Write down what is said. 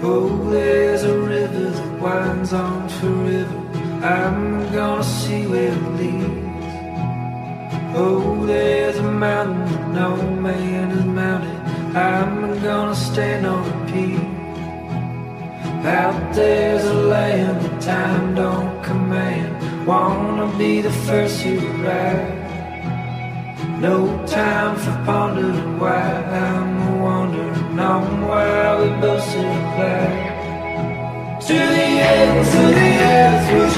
Oh, there's a river that winds on forever. I'm gonna see where it leads. Oh, there's a mountain that no man has mounted. I'm gonna stand on a peak. Out there's a land that time don't command. Wanna be the first to arrive. No time for pondering why. I'm wandering on while we both sit back. To the ends of the earth.